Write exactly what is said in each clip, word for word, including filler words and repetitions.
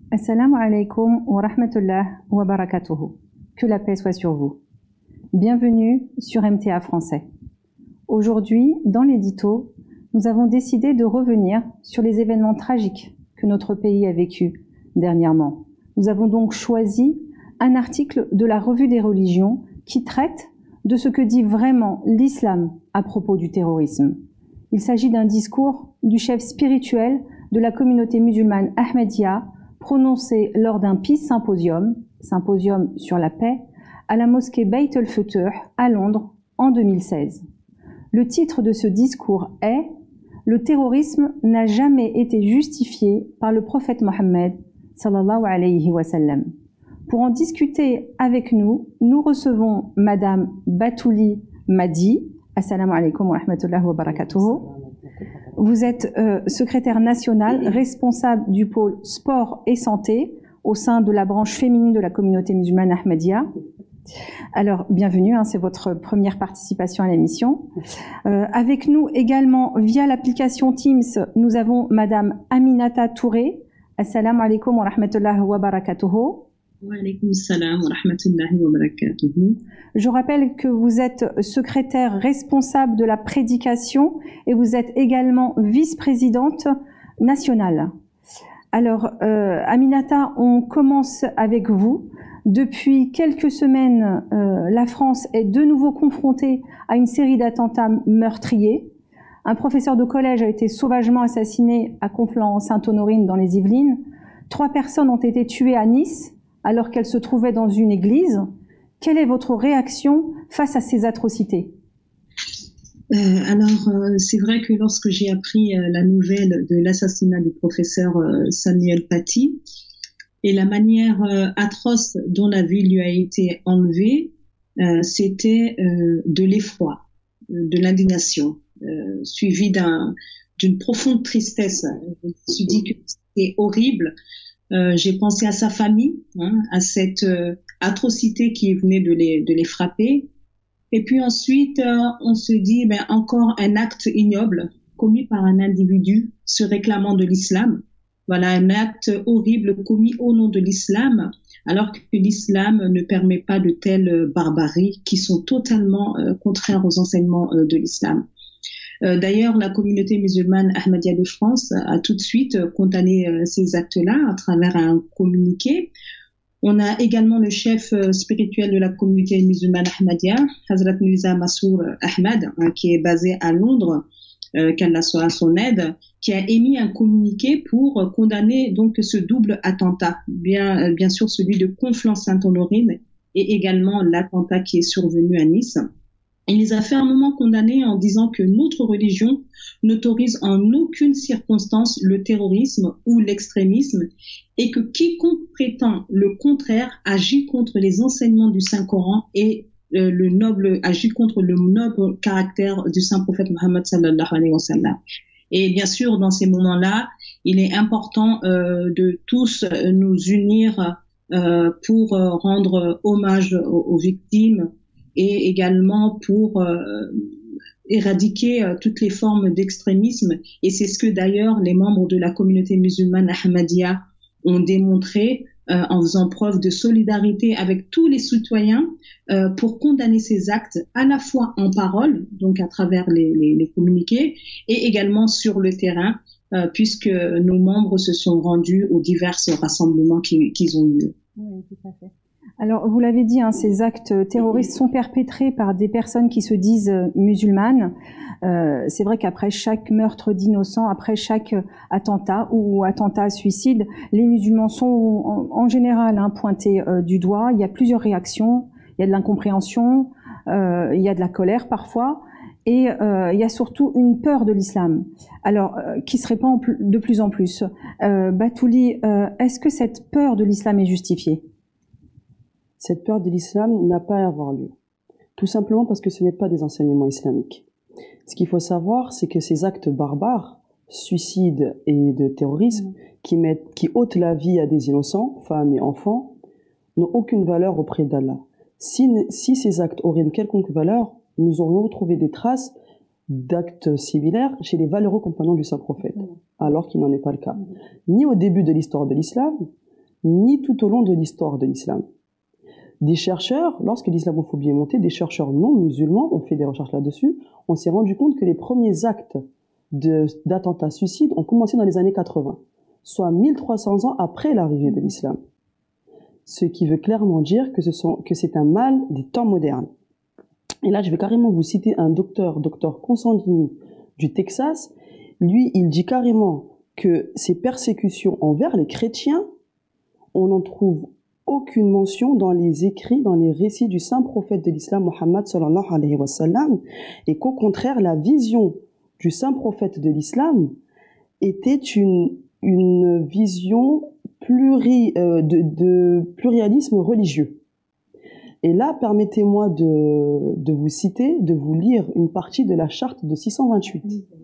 Assalamu alaikum wa rahmatullah wa barakatuhu. Que la paix soit sur vous. Bienvenue sur M T A Français. Aujourd'hui, dans l'édito, nous avons décidé de revenir sur les événements tragiques que notre pays a vécus dernièrement. Nous avons donc choisi un article de la Revue des religions qui traite de ce que dit vraiment l'islam à propos du terrorisme. Il s'agit d'un discours du chef spirituel de la communauté musulmane Ahmadiyya prononcé lors d'un Peace Symposium, symposium sur la paix, à la mosquée Beit el-Futuh à Londres en deux mille seize. Le titre de ce discours est « Le terrorisme n'a jamais été justifié par le prophète Mohammed sallallahu alayhi wa sallam ». Pour en discuter avec nous, nous recevons Madame Batouli Madi. Assalamu alaikum wa rahmatullahi wa barakatuhu. Vous êtes euh, secrétaire nationale responsable du pôle sport et santé au sein de la branche féminine de la communauté musulmane Ahmadiyya. Alors, bienvenue, hein, c'est votre première participation à l'émission. Euh, avec nous également, via l'application Teams, nous avons Madame Aminata Touré. Assalamu alaikum wa rahmatullahi wa barakatuhu. Wa alaykoum salam wa rahmatullahi wa barakatuhu. Je rappelle que vous êtes secrétaire responsable de la prédication et vous êtes également vice-présidente nationale. Alors, euh, Aminata, on commence avec vous. Depuis quelques semaines, euh, la France est de nouveau confrontée à une série d'attentats meurtriers. Un professeur de collège a été sauvagement assassiné à Conflans-Sainte-Honorine dans les Yvelines. Trois personnes ont été tuées à Nice alors qu'elles se trouvaient dans une église. Quelle est votre réaction face à ces atrocités? euh, Alors, euh, c'est vrai que lorsque j'ai appris euh, la nouvelle de l'assassinat du professeur euh, Samuel Paty et la manière euh, atroce dont la vie lui a été enlevée, euh, c'était euh, de l'effroi, de l'indignation, euh, suivi d'un, d'une profonde tristesse. Je me suis dit que c'était horrible. Euh, j'ai pensé à sa famille, hein, à cette euh, atrocité qui venait de les, de les frapper. Et puis ensuite, euh, on se dit, ben, encore un acte ignoble commis par un individu se réclamant de l'islam. Voilà, un acte horrible commis au nom de l'islam, alors que l'islam ne permet pas de telles barbaries qui sont totalement euh, contraires aux enseignements euh, de l'islam. Euh, d'ailleurs, la communauté musulmane Ahmadiyya de France a tout de suite condamné euh, ces actes-là à travers un communiqué. On a également le chef euh, spirituel de la communauté musulmane Ahmadiyya, Hazrat Mirza Masroor Ahmad, hein, qui est basé à Londres, euh, qu'Allah soit à son aide, qui a émis un communiqué pour euh, condamner donc ce double attentat, bien, euh, bien sûr celui de Conflans-Sainte-Honorine et également l'attentat qui est survenu à Nice. Il les a fermement condamnés en disant que notre religion n'autorise en aucune circonstance le terrorisme ou l'extrémisme et que quiconque prétend le contraire agit contre les enseignements du Saint-Coran et euh, le noble agit contre le noble caractère du Saint-Prophète Mohammed sallallahu alayhi wa sallam. Et bien sûr, dans ces moments-là, il est important euh, de tous nous unir euh, pour euh, rendre hommage aux, aux victimes et également pour euh, éradiquer euh, toutes les formes d'extrémisme. Et c'est ce que d'ailleurs les membres de la communauté musulmane Ahmadiyya ont démontré euh, en faisant preuve de solidarité avec tous les citoyens euh, pour condamner ces actes à la fois en parole, donc à travers les, les, les communiqués, et également sur le terrain, euh, puisque nos membres se sont rendus aux divers rassemblements qui, qu'ils ont eu. Oui, tout à fait. Alors, vous l'avez dit, hein, ces actes terroristes sont perpétrés par des personnes qui se disent musulmanes. Euh, c'est vrai qu'après chaque meurtre d'innocents, après chaque attentat ou attentat suicide, les musulmans sont en, en général hein, pointés euh, du doigt. Il y a plusieurs réactions. Il y a de l'incompréhension, euh, il y a de la colère parfois, et euh, il y a surtout une peur de l'islam. Alors, euh, qui se répand de plus en plus. Euh, Batouli, euh, est-ce que cette peur de l'islam est justifiée ? Cette peur de l'islam n'a pas à avoir lieu. Tout simplement parce que ce n'est pas des enseignements islamiques. Ce qu'il faut savoir, c'est que ces actes barbares, suicides et de terrorisme, qui mettent, qui ôtent la vie à des innocents, femmes et enfants, n'ont aucune valeur auprès d'Allah. Si, si ces actes auraient une quelconque valeur, nous aurions retrouvé des traces d'actes similaires chez les valeureux compagnons du Saint-Prophète, alors qu'il n'en est pas le cas. Ni au début de l'histoire de l'islam, ni tout au long de l'histoire de l'islam. Des chercheurs, lorsque l'islamophobie est montée, des chercheurs non musulmans ont fait des recherches là-dessus, on s'est rendu compte que les premiers actes de, d'attentats suicides ont commencé dans les années quatre-vingts, soit mille trois cents ans après l'arrivée de l'islam. Ce qui veut clairement dire que, ce sont, que c'est un mal des temps modernes. Et là, je vais carrément vous citer un docteur, docteur Constantini du Texas. Lui, il dit carrément que ces persécutions envers les chrétiens, on n'en trouve aucune mention dans les écrits, dans les récits du saint prophète de l'islam, Muhammad sallallahu alayhi wa sallam, et qu'au contraire, la vision du saint prophète de l'islam était une, une vision pluri, euh, de, de pluralisme religieux. Et là, permettez-moi de, de vous citer, de vous lire une partie de la charte de six cent vingt-huit.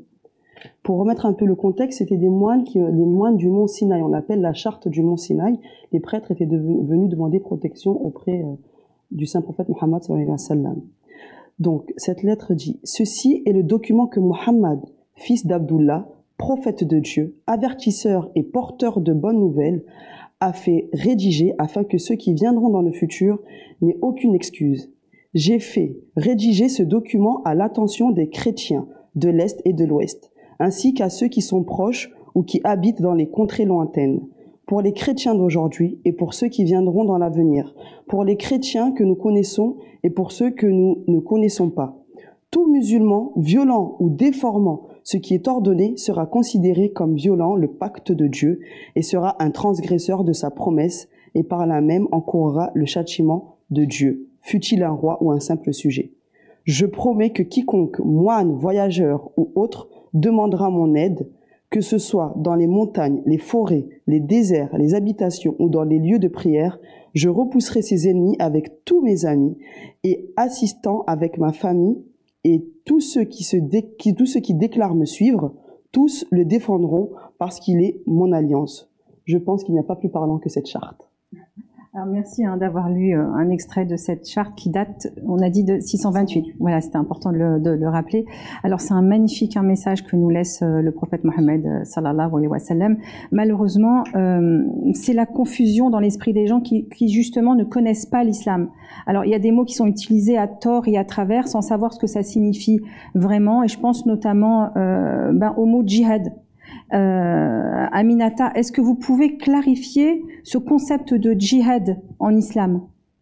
Pour remettre un peu le contexte, c'était des moines, qui, des moines du mont Sinaï. On l'appelle la charte du mont Sinaï. Les prêtres étaient devenus, venus demander protection auprès euh, du saint prophète Muhammad sallallahu alayhi wa sallam. Donc, cette lettre dit « Ceci est le document que Muhammad, fils d'Abdullah, prophète de Dieu, avertisseur et porteur de bonnes nouvelles, a fait rédiger afin que ceux qui viendront dans le futur n'aient aucune excuse. J'ai fait rédiger ce document à l'attention des chrétiens de l'Est et de l'Ouest, ainsi qu'à ceux qui sont proches ou qui habitent dans les contrées lointaines, pour les chrétiens d'aujourd'hui et pour ceux qui viendront dans l'avenir, pour les chrétiens que nous connaissons et pour ceux que nous ne connaissons pas. Tout musulman violent ou déformant ce qui est ordonné sera considéré comme violant le pacte de Dieu et sera un transgresseur de sa promesse et par là même encourra le châtiment de Dieu, fût-il un roi ou un simple sujet. Je promets que quiconque, moine, voyageur ou autre, demandera mon aide, que ce soit dans les montagnes, les forêts, les déserts, les habitations ou dans les lieux de prière, je repousserai ses ennemis avec tous mes amis et assistant avec ma famille, et tous ceux qui, se dé, qui, tous ceux qui déclarent me suivre, tous le défendront parce qu'il est mon alliance. Je pense qu'il n'y a pas plus parlant que cette charte. Alors merci hein, d'avoir lu euh, un extrait de cette charte qui date, on a dit, de six cent vingt-huit. Voilà, c'était important de le, de le rappeler. Alors c'est un magnifique un message que nous laisse euh, le prophète Mohammed euh, sallallahu alayhi wa sallam. Malheureusement, euh, c'est la confusion dans l'esprit des gens qui, qui justement ne connaissent pas l'islam. Alors il y a des mots qui sont utilisés à tort et à travers sans savoir ce que ça signifie vraiment. Et je pense notamment euh, ben, au mot djihad. Euh, Aminata, est-ce que vous pouvez clarifier ce concept de djihad en islam?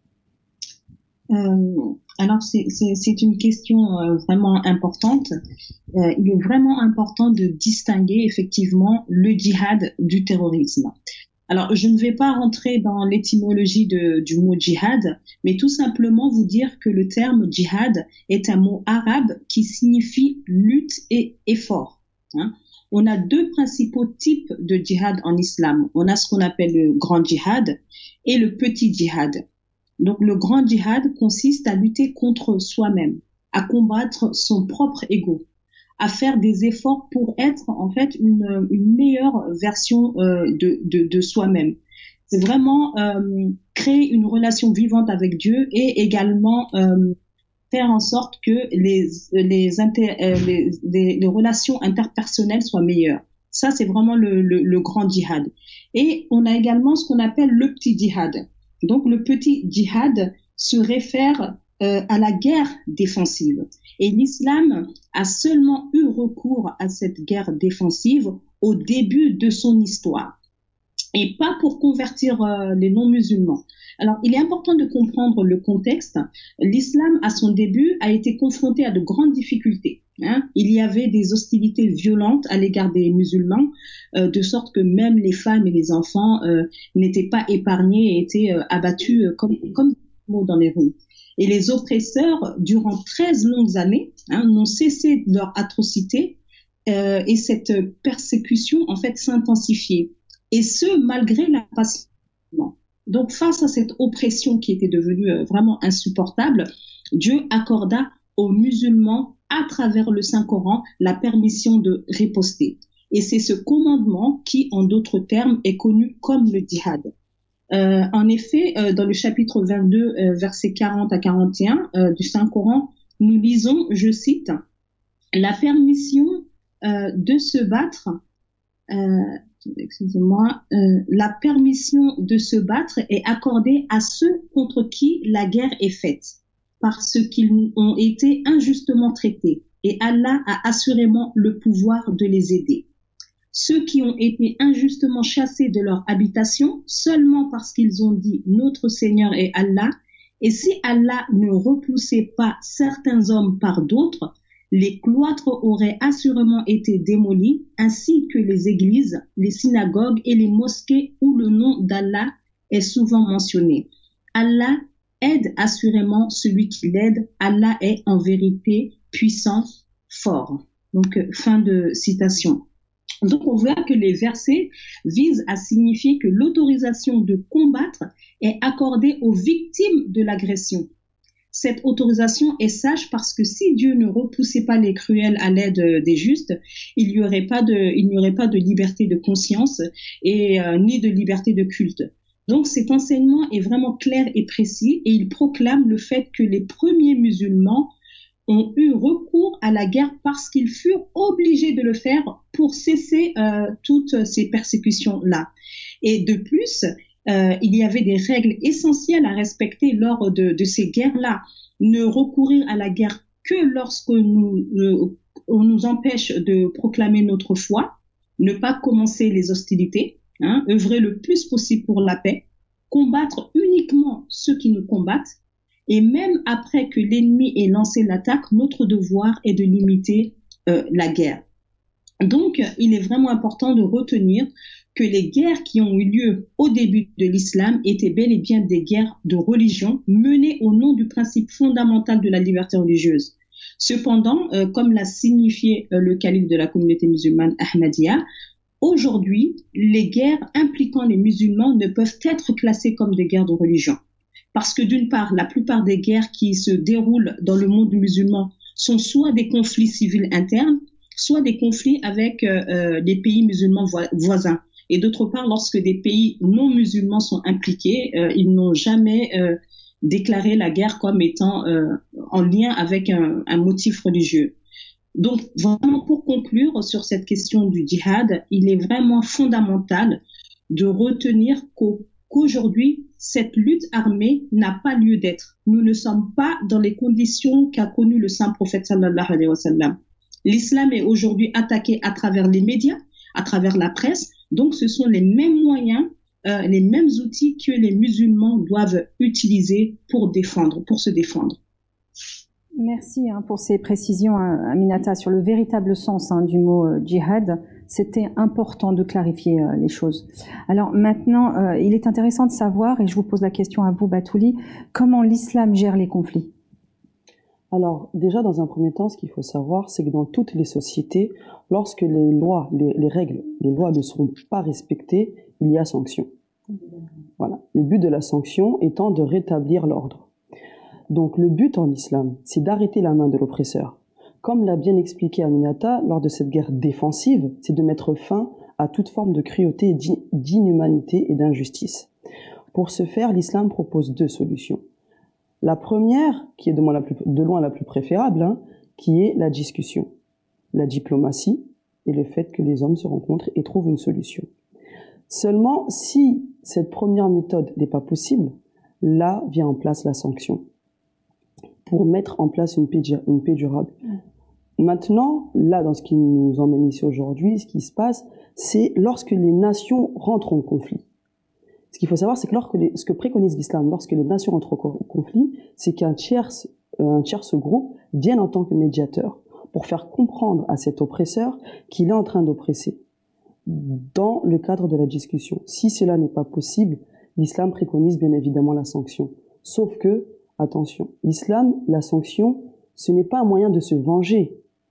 euh, Alors, c'est, c'est, c'est une question euh, vraiment importante. Euh, il est vraiment important de distinguer effectivement le djihad du terrorisme. Alors, je ne vais pas rentrer dans l'étymologie de, du mot djihad, mais tout simplement vous dire que le terme djihad est un mot arabe qui signifie lutte et effort. Hein. On a deux principaux types de djihad en islam. On a ce qu'on appelle le grand djihad et le petit djihad. Donc le grand djihad consiste à lutter contre soi-même, à combattre son propre ego, à faire des efforts pour être en fait une, une meilleure version euh, de, de, de soi-même. C'est vraiment euh, créer une relation vivante avec Dieu et également euh, faire en sorte que les, les, inter, euh, les, les, les relations interpersonnelles soient meilleures. Ça, c'est vraiment le, le, le grand djihad. Et on a également ce qu'on appelle le petit djihad. Donc, le petit djihad se réfère euh, à la guerre défensive. Et l'islam a seulement eu recours à cette guerre défensive au début de son histoire. Et pas pour convertir euh, les non-musulmans. Alors, il est important de comprendre le contexte. L'islam, à son début, a été confronté à de grandes difficultés. Hein. Il y avait des hostilités violentes à l'égard des musulmans, euh, de sorte que même les femmes et les enfants euh, n'étaient pas épargnés et étaient euh, abattus euh, comme, comme dans les rues. Et les oppresseurs, durant treize longues années, hein, n'ont cessé leurs atrocités euh, et cette persécution, en fait, s'intensifiait. Et ce, malgré la patience. Donc, face à cette oppression qui était devenue euh, vraiment insupportable, Dieu accorda aux musulmans, à travers le Saint-Coran, la permission de riposter. Et c'est ce commandement qui, en d'autres termes, est connu comme le djihad. Euh, en effet, euh, dans le chapitre vingt-deux, euh, versets quarante à quarante et un euh, du Saint-Coran, nous lisons, je cite, « La permission euh, de se battre euh, excusez-moi, euh, la permission de se battre est accordée à ceux contre qui la guerre est faite, parce qu'ils ont été injustement traités, et Allah a assurément le pouvoir de les aider. Ceux qui ont été injustement chassés de leur habitation seulement parce qu'ils ont dit « Notre Seigneur est Allah », et si Allah ne repoussait pas certains hommes par d'autres, les cloîtres auraient assurément été démolis, ainsi que les églises, les synagogues et les mosquées où le nom d'Allah est souvent mentionné. Allah aide assurément celui qui l'aide. Allah est en vérité puissant, fort. Donc, fin de citation. Donc, on voit que les versets visent à signifier que l'autorisation de combattre est accordée aux victimes de l'agression. Cette autorisation est sage parce que si Dieu ne repoussait pas les cruels à l'aide des justes, il n'y aurait pas de, il n'y aurait pas de liberté de conscience et euh, ni de liberté de culte. Donc, cet enseignement est vraiment clair et précis et il proclame le fait que les premiers musulmans ont eu recours à la guerre parce qu'ils furent obligés de le faire pour cesser euh, toutes ces persécutions-là. Et de plus, euh, il y avait des règles essentielles à respecter lors de, de ces guerres-là. Ne recourir à la guerre que lorsque nous, euh, on nous empêche de proclamer notre foi, ne pas commencer les hostilités, hein, œuvrer le plus possible pour la paix, combattre uniquement ceux qui nous combattent, et même après que l'ennemi ait lancé l'attaque, notre devoir est de limiter euh, la guerre. Donc, il est vraiment important de retenir que les guerres qui ont eu lieu au début de l'islam étaient bel et bien des guerres de religion menées au nom du principe fondamental de la liberté religieuse. Cependant, euh, comme l'a signifié euh, le calife de la communauté musulmane Ahmadiyya, aujourd'hui, les guerres impliquant les musulmans ne peuvent être classées comme des guerres de religion. Parce que d'une part, la plupart des guerres qui se déroulent dans le monde musulman sont soit des conflits civils internes, soit des conflits avec euh, les pays musulmans vo- voisins. Et d'autre part, lorsque des pays non musulmans sont impliqués, euh, ils n'ont jamais euh, déclaré la guerre comme étant euh, en lien avec un, un motif religieux. Donc, vraiment, pour conclure sur cette question du djihad, il est vraiment fondamental de retenir qu'au qu'aujourd'hui, cette lutte armée n'a pas lieu d'être. Nous ne sommes pas dans les conditions qu'a connues le saint prophète sallallahu alayhi wa sallam. L'islam est aujourd'hui attaqué à travers les médias, à travers la presse. Donc, ce sont les mêmes moyens, euh, les mêmes outils que les musulmans doivent utiliser pour défendre, pour se défendre. Merci hein, pour ces précisions, Aminata, sur le véritable sens hein, du mot euh, djihad. C'était important de clarifier euh, les choses. Alors maintenant, euh, il est intéressant de savoir, et je vous pose la question à vous, Batouli, comment l'islam gère les conflits? Alors, déjà, dans un premier temps, ce qu'il faut savoir, c'est que dans toutes les sociétés, lorsque les lois, les, les règles, les lois ne seront pas respectées, il y a sanction. Voilà. Le but de la sanction étant de rétablir l'ordre. Donc, le but en islam, c'est d'arrêter la main de l'oppresseur. Comme l'a bien expliqué Aminata, lors de cette guerre défensive, c'est de mettre fin à toute forme de cruauté, d'inhumanité et d'injustice. Pour ce faire, l'islam propose deux solutions. La première, qui est de loin la plus, de loin la plus préférable, hein, qui est la discussion, la diplomatie et le fait que les hommes se rencontrent et trouvent une solution. Seulement, si cette première méthode n'est pas possible, là vient en place la sanction pour mettre en place une paix, une paix durable. Maintenant, là, dans ce qui nous emmène ici aujourd'hui, ce qui se passe, c'est lorsque les nations rentrent en conflit. Ce qu'il faut savoir, c'est que lorsque les, ce que préconise l'islam, lorsque les nations entrent en conflit, c'est qu'un tiers, un tiers groupe vienne en tant que médiateur pour faire comprendre à cet oppresseur qu'il est en train d'oppresser dans le cadre de la discussion. Si cela n'est pas possible, l'islam préconise bien évidemment la sanction. Sauf que, attention, l'islam, la sanction, ce n'est pas un moyen de se venger.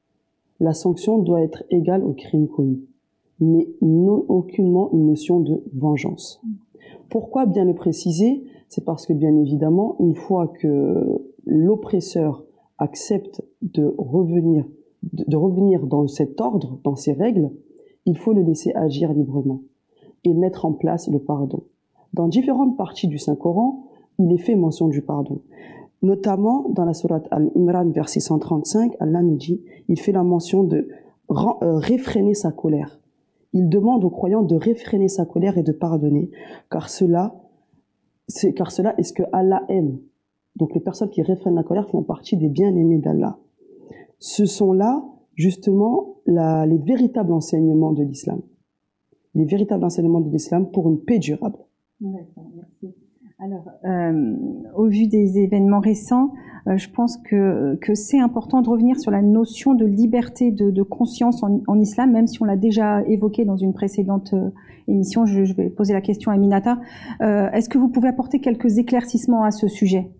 La sanction doit être égale au crime commis, mais non aucunement une notion de vengeance. Pourquoi bien le préciser? C'est parce que bien évidemment, une fois que l'oppresseur accepte de revenir, de, de revenir dans cet ordre, dans ces règles, il faut le laisser agir librement et mettre en place le pardon. Dans différentes parties du Saint-Coran, il est fait mention du pardon. Notamment dans la sourate Al-Imran, verset cent trente-cinq, Allah nous dit, il fait la mention de euh, réfréner sa colère Il demande aux croyants de réfréner sa colère et de pardonner, car cela, c'est, car cela est ce que Allah aime. Donc les personnes qui réfrènent la colère font partie des bien-aimés d'Allah. Ce sont là, justement, la, les véritables enseignements de l'islam. Les véritables enseignements de l'islam pour une paix durable. D'accord, merci. Alors, euh, au vu des événements récents, euh, je pense que, que c'est important de revenir sur la notion de liberté de, de conscience en, en islam, même si on l'a déjà évoqué dans une précédente euh, émission. Je, je vais poser la question à Aminata. Euh, est-ce que vous pouvez apporter quelques éclaircissements à ce sujet?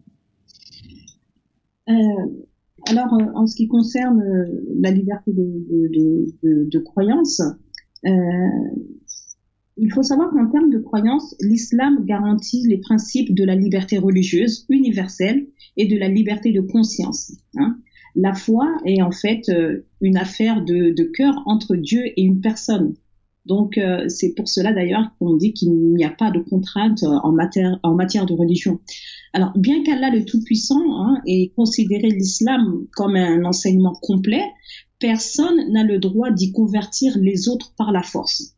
euh, Alors, euh, en ce qui concerne euh, la liberté de, de, de, de, de croyance, euh, il faut savoir qu'en termes de croyance, l'islam garantit les principes de la liberté religieuse universelle et de la liberté de conscience. Hein. La foi est en fait euh, une affaire de, de cœur entre Dieu et une personne. Donc, euh, c'est pour cela d'ailleurs qu'on dit qu'il n'y a pas de contrainte en matière, en matière de religion. Alors, bien qu'Allah le Tout-Puissant hein, ait considéré l'islam comme un enseignement complet, personne n'a le droit d'y convertir les autres par la force.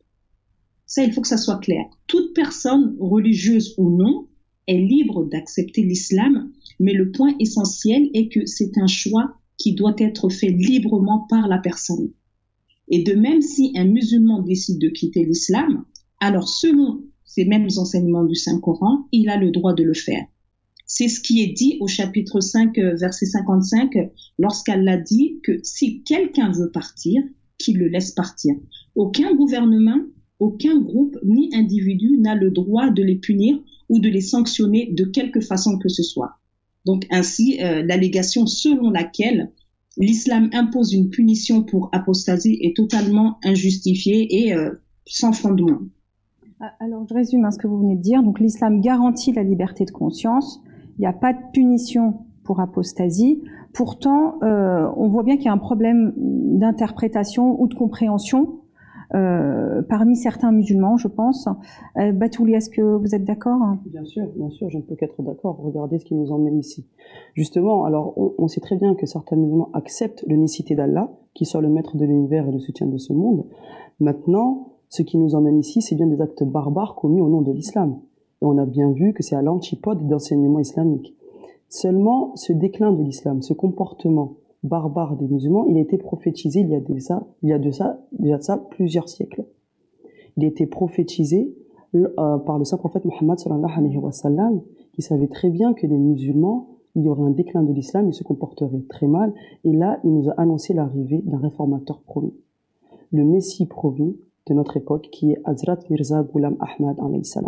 Ça, il faut que ça soit clair. Toute personne, religieuse ou non, est libre d'accepter l'islam, mais le point essentiel est que c'est un choix qui doit être fait librement par la personne. Et de même, si un musulman décide de quitter l'islam, alors selon ces mêmes enseignements du Saint-Coran, il a le droit de le faire. C'est ce qui est dit au chapitre cinq, verset cinquante-cinq, lorsqu'Allah dit que si quelqu'un veut partir, qu'il le laisse partir. Aucun gouvernement, aucun groupe ni individu n'a le droit de les punir ou de les sanctionner de quelque façon que ce soit. Donc ainsi, euh, l'allégation selon laquelle l'islam impose une punition pour apostasie est totalement injustifiée et euh, sans fondement. Alors, je résume hein, ce que vous venez de dire. Donc, l'islam garantit la liberté de conscience. Il n'y a pas de punition pour apostasie. Pourtant, euh, on voit bien qu'il y a un problème d'interprétation ou de compréhension euh, parmi certains musulmans, je pense. Euh, Batouli, est-ce que vous êtes d'accord? Bien sûr, bien sûr, je ne peux qu'être d'accord. Regardez ce qui nous emmène ici. Justement, alors, on, on sait très bien que certains musulmans acceptent l'unicité d'Allah, qui soit le maître de l'univers et le soutien de ce monde. Maintenant, ce qui nous emmène ici, c'est bien des actes barbares commis au nom de l'islam. Et on a bien vu que c'est à l'antipode d'enseignement islamique. Seulement, ce déclin de l'islam, ce comportement barbare des musulmans, il a été prophétisé il y a de ça, il y a de ça, il y a de ça plusieurs siècles. Il a été prophétisé euh, par le saint prophète Mohammed sallallahu alayhi wa sallam, qui savait très bien que les musulmans, il y aurait un déclin de l'islam, ils se comporteraient très mal. Et là, il nous a annoncé l'arrivée d'un réformateur promis, le Messie promis de notre époque, qui est Hazrat Mirza Ghulam Ahmad alayhi salam.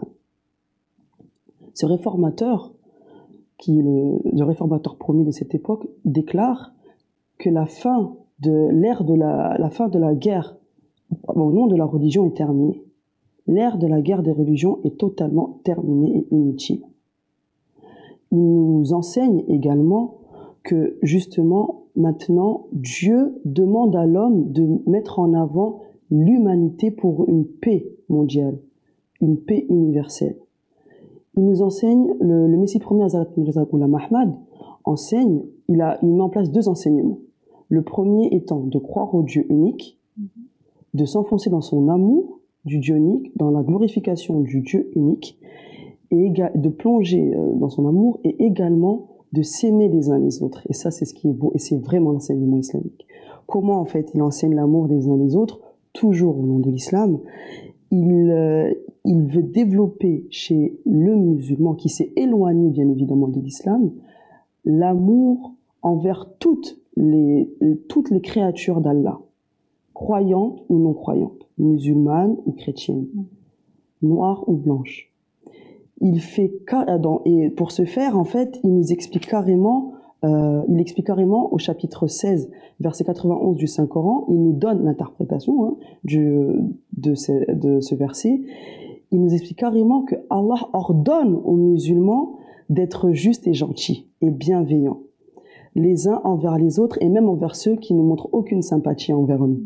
Ce réformateur, qui est le, le réformateur promis de cette époque, déclare que la fin de l'ère de la, la fin de la guerre au nom de la religion est terminée. L'ère de la guerre des religions est totalement terminée et inutile. Il nous enseigne également que justement maintenant Dieu demande à l'homme de mettre en avant l'humanité pour une paix mondiale, une paix universelle. Il nous enseigne, le, le Messie premier Hazrat Mirza Ghulam Ahmad enseigne, il a il met en place deux enseignements. Le premier étant de croire au Dieu unique, de s'enfoncer dans son amour du Dieu unique, dans la glorification du Dieu unique, et de plonger dans son amour et également de s'aimer les uns les autres. Et ça, c'est ce qui est beau et c'est vraiment l'enseignement islamique. Comment en fait il enseigne l'amour des uns les autres, toujours au nom de l'islam. Il, euh, il veut développer chez le musulman qui s'est éloigné bien évidemment de l'islam, l'amour envers toutes les, toutes les créatures d'Allah, croyantes ou non croyantes, musulmanes ou chrétiennes, noires ou blanches. Il fait, et pour ce faire, en fait, il nous explique carrément, euh, il explique carrément au chapitre seize, verset quatre-vingt-onze du Saint-Coran, il nous donne l'interprétation hein, du, de, ce, de ce verset. Il nous explique carrément que Allah ordonne aux musulmans d'être justes et gentils et bienveillants, les uns envers les autres et même envers ceux qui ne montrent aucune sympathie envers nous.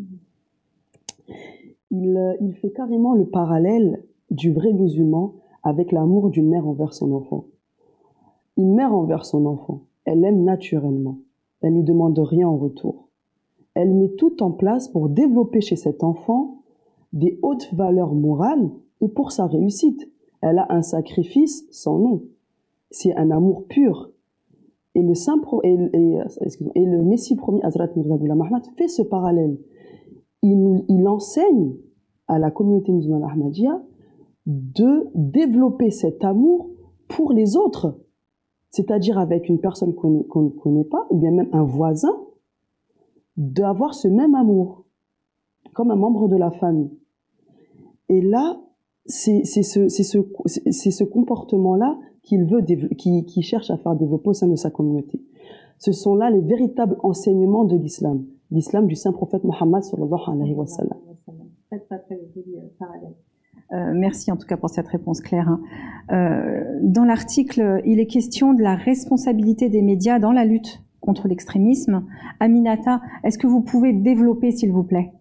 Il, il fait carrément le parallèle du vrai musulman avec l'amour d'une mère envers son enfant. Une mère envers son enfant, elle aime naturellement, elle ne lui demande rien en retour. Elle met tout en place pour développer chez cet enfant des hautes valeurs morales et pour sa réussite. Elle a un sacrifice sans nom. C'est un amour pur. Et le, Saint Pro, et, et, et le Messie premier, Hazrat Mirza Ghulam Ahmad, fait ce parallèle. Il, il enseigne à la communauté musulmane Ahmadiyya de développer cet amour pour les autres. C'est-à-dire avec une personne qu'on qu'on ne connaît pas, ou bien même un voisin, d'avoir ce même amour, comme un membre de la famille. Et là, c'est ce, ce, ce comportement-là qu'il veut, qu'il qui cherche à faire développer au sein de sa communauté. Ce sont là les véritables enseignements de l'islam, l'islam du saint prophète Mohammed sallallahu alayhi wa sallam. Très, très, très joli parallèle. Euh, merci en tout cas pour cette réponse claire. Hein. Euh, dans l'article, il est question de la responsabilité des médias dans la lutte contre l'extrémisme. Aminata, est-ce que vous pouvez développer, s'il vous plaît?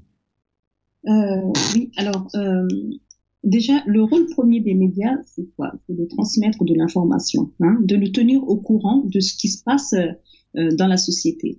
euh, Oui, alors euh, déjà, le rôle premier des médias, c'est quoi? C'est de transmettre de l'information, hein, de nous tenir au courant de ce qui se passe euh, dans la société.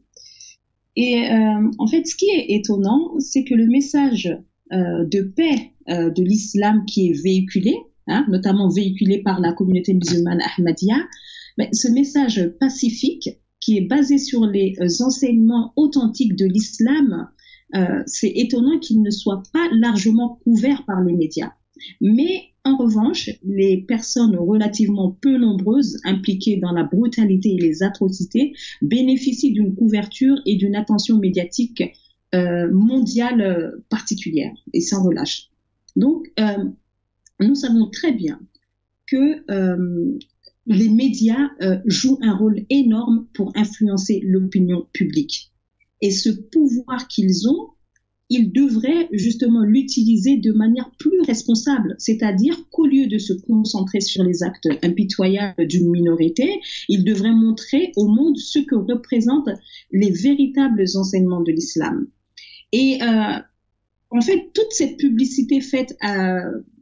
Et euh, en fait, ce qui est étonnant, c'est que le message euh, de paix euh, de l'islam qui est véhiculé, hein, notamment véhiculé par la communauté musulmane Ahmadiyya, mais ce message pacifique qui est basé sur les euh, enseignements authentiques de l'islam, euh, c'est étonnant qu'il ne soit pas largement couvert par les médias. Mais en revanche, les personnes relativement peu nombreuses impliquées dans la brutalité et les atrocités bénéficient d'une couverture et d'une attention médiatique euh, mondiale euh, particulière et sans relâche. Donc, euh, nous savons très bien que euh, les médias euh, jouent un rôle énorme pour influencer l'opinion publique. Et ce pouvoir qu'ils ont, ils devraient justement l'utiliser de manière plus responsable, c'est-à-dire qu'au lieu de se concentrer sur les actes impitoyables d'une minorité, ils devraient montrer au monde ce que représentent les véritables enseignements de l'islam. Et euh, en fait, toute cette publicité faite à,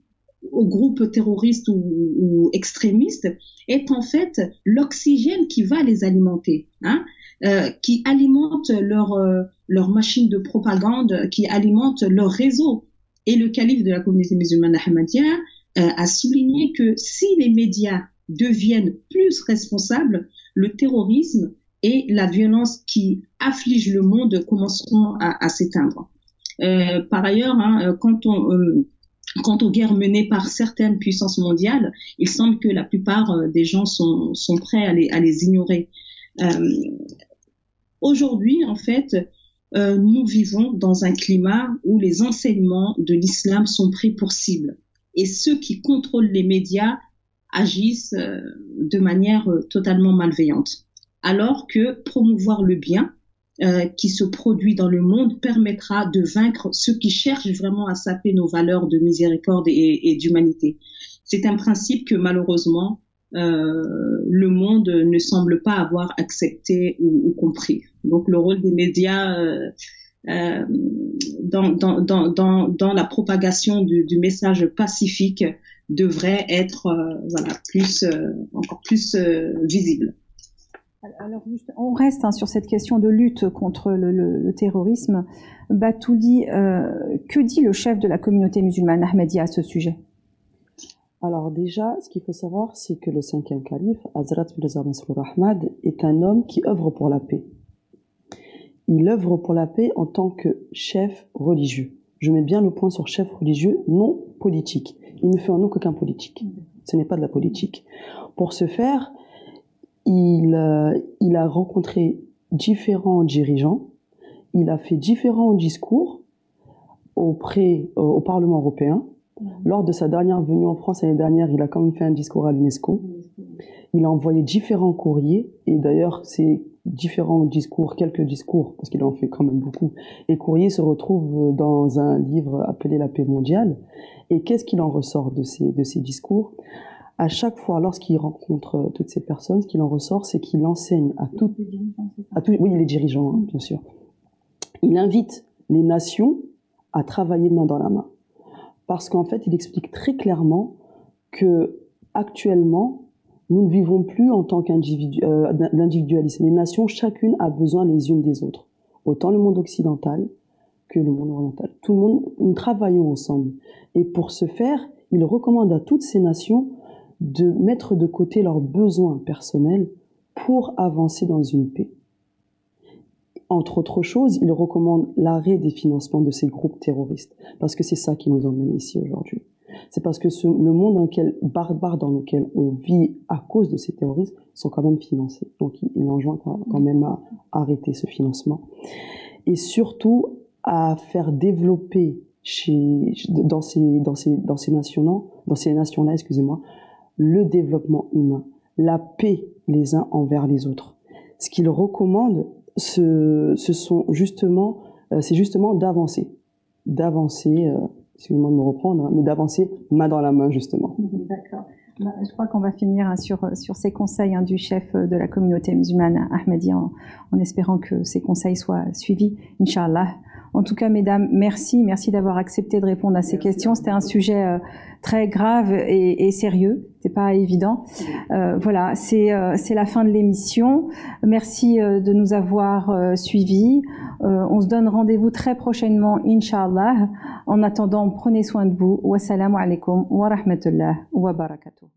aux groupes terroristes ou, ou extrémistes est en fait l'oxygène qui va les alimenter, hein, euh, qui alimente leur euh, leur machine de propagande, qui alimente leur réseau. Et le calife de la communauté musulmane Ahmadiyya euh, a souligné que si les médias deviennent plus responsables, le terrorisme et la violence qui affligent le monde commenceront à, à s'éteindre. Euh, par ailleurs, hein, quand on euh, Quant aux guerres menées par certaines puissances mondiales, il semble que la plupart des gens sont, sont prêts à les, à les ignorer. Euh, aujourd'hui, en fait, euh, nous vivons dans un climat où les enseignements de l'islam sont pris pour cible. Et ceux qui contrôlent les médias agissent euh, de manière euh, totalement malveillante. Alors que promouvoir le bien, Euh, qui se produit dans le monde permettra de vaincre ceux qui cherchent vraiment à saper nos valeurs de miséricorde et, et d'humanité. C'est un principe que malheureusement euh, le monde ne semble pas avoir accepté ou, ou compris. Donc le rôle des médias euh, euh, dans, dans, dans, dans, dans la propagation du, du message pacifique devrait être euh, voilà plus euh, encore plus euh, visible. Alors, juste, on reste hein, sur cette question de lutte contre le, le, le terrorisme. Batouli, euh, que dit le chef de la communauté musulmane Ahmadiyya à ce sujet? Alors déjà, ce qu'il faut savoir, c'est que le cinquième calife, Hazrat Mirza Masroor Ahmad, est un homme qui œuvre pour la paix. Il œuvre pour la paix en tant que chef religieux. Je mets bien le point sur chef religieux, non politique. Il ne fait en aucun politique. Ce n'est pas de la politique. Pour ce faire, Il, euh, il a rencontré différents dirigeants, il a fait différents discours auprès, euh, au Parlement européen. Mmh. Lors de sa dernière venue en France l'année dernière, il a quand même fait un discours à l'UNESCO. Mmh. Il a envoyé différents courriers, et d'ailleurs ces différents discours, quelques discours, parce qu'il en fait quand même beaucoup, et courriers se retrouvent dans un livre appelé La paix mondiale. Et qu'est-ce qu'il en ressort de ces, de ces discours ? À chaque fois, lorsqu'il rencontre toutes ces personnes, ce qu'il en ressort, c'est qu'il enseigne à toutes, à tous, oui, les dirigeants, hein, bien sûr. Il invite les nations à travailler main dans la main. Parce qu'en fait, il explique très clairement que, actuellement, nous ne vivons plus en tant qu'individu, euh, d'individualisme. Les nations, chacune a besoin les unes des autres. Autant le monde occidental que le monde oriental. Tout le monde, nous travaillons ensemble. Et pour ce faire, il recommande à toutes ces nations de mettre de côté leurs besoins personnels pour avancer dans une paix. Entre autres choses, il recommande l'arrêt des financements de ces groupes terroristes, parce que c'est ça qui nous emmène ici aujourd'hui. C'est parce que ce, le monde dans lequel, barbare dans lequel on vit à cause de ces terroristes sont quand même financés. Donc il, il enjoint quand même à arrêter ce financement. Et surtout à faire développer chez, dans ces, dans ces, dans ces nations-là, dans ces nations-là, excusez-moi, le développement humain, la paix les uns envers les autres. Ce qu'il recommande, ce, ce sont justement, euh, c'est justement d'avancer, d'avancer, euh, excusez-moi de me reprendre, hein, mais d'avancer main dans la main justement. D'accord. Je crois qu'on va finir hein, sur sur ces conseils hein, du chef de la communauté musulmane Ahmadi, en, en espérant que ces conseils soient suivis, Inch'Allah. En tout cas, mesdames, merci, merci d'avoir accepté de répondre à ces merci questions. C'était un sujet euh, très grave et, et sérieux. C'est pas évident. Euh, voilà, c'est euh, c'est la fin de l'émission. Merci euh, de nous avoir euh, suivis. Euh, on se donne rendez-vous très prochainement, Inch'Allah. En attendant, prenez soin de vous. Wassalamu alaikum wa rahmatullah wa barakatuh.